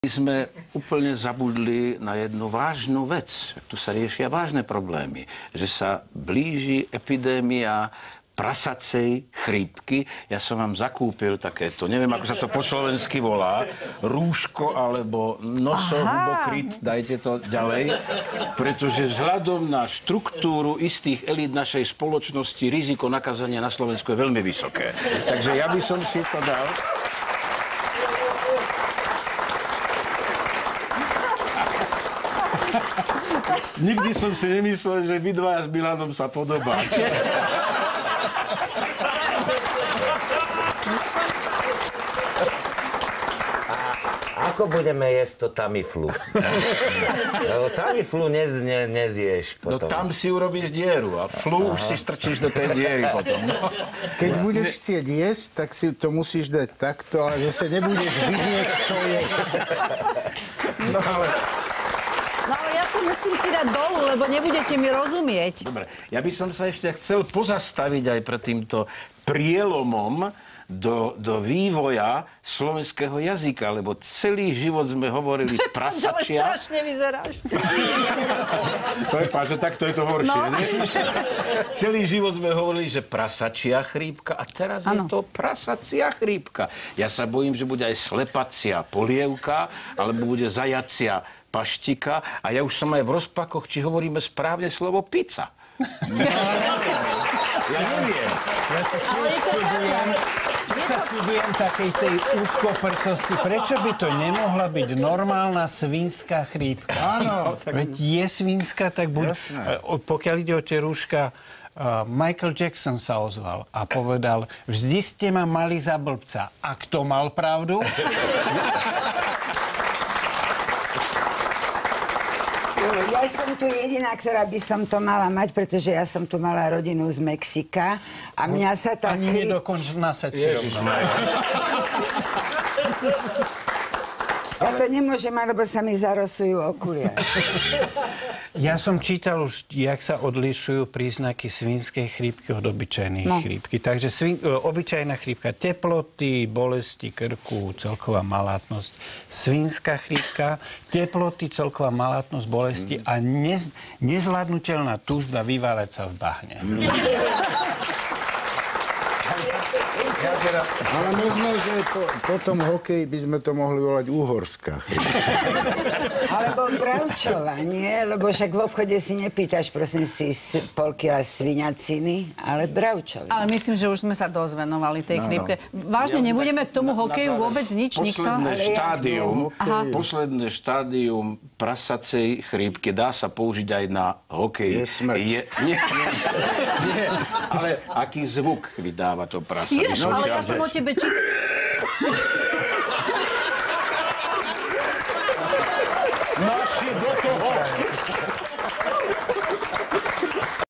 My sme úplne zabudli na jednu vážnu vec. Tu sa riešia vážne problémy. Že sa blíži epidémia prasacej chrípky. Ja som vám zakúpil takéto, neviem, ako sa to po slovensky volá, rúško alebo nosohubokryt, dajte to ďalej, pretože vzhľadom na štruktúru istých elít našej spoločnosti riziko nakazania na Slovensku je veľmi vysoké. Takže ja by som si to dal. Nikdy som si nemyslel, že vy dvaja s Milanom sa podobáte. Ako budeme jesť to Tamiflu? Lebo Tamiflu nezješ potom. No tam si urobíš dieru a flu už si strčíš do tej diery potom. Keď budeš chcieť jesť, tak si to musíš dať takto, ale zase nebudeš vidieť, čo je. No ale ja to musím si dať dolu, lebo nebudete mi rozumieť. Dobre, ja by som sa ešte chcel pozastaviť aj pred týmto prielomom do vývoja slovenského jazyka, lebo celý život sme hovorili prasačia. Ale strašne vyzeráš. Prepáč, takto je to horšie, No. ne? Celý život sme hovorili, že prasačia chrípka a teraz je to prasacia chrípka. Ja sa bojím, že bude aj slepacia polievka, alebo bude zajacia paštika a ja už som aj v rozpakoch, či hovoríme správne slovo pizza. Ja neviem. Ja sa čudujem takej tej úzkoprsosti. Prečo by to nemohla byť normálna svínska chrípka? Áno. Veď je svínska, tak buď... Pokiaľ ide o tie rúška, Michael Jackson sa ozval a povedal, vždy ste ma mali za blbca. A kto mal pravdu? Ja som tu jediná, ktorá by som to mala mať, pretože ja som tu mala rodinu z Mexika a mňa sa tá Ani nedokonč nasať si rovno. Ja to nemôžem mať, lebo sa mi zarosujú okuliare. Ja som čítal už, jak sa odlišujú príznaky svínskej chrípky od obyčajnej chrípky. Takže obyčajná chrípka, teploty, bolesti krku, celková malátnosť. Svínska chrípka, teploty, celková malátnosť, bolesti a nezvládnutelná túžba vyváľať sa v bahne. Ale možno, že po tom hokeji by sme to mohli volať uhorská chrípka. Alebo bravčová, nie? Lebo však v obchode si nepýtaš, prosím si, pol kila sviňaciny, ale bravčová. Ale myslím, že už sme sa dosť venovali tej chrípke. Vážne, nebudeme k tomu hokeju vôbec nič, nikto? Posledné štádium prasacej chrípky dá sa použiť aj na hokej. Je smrť. Nie, ale aký zvuk vydáva to prasa? Ale ja som o tebe čítala.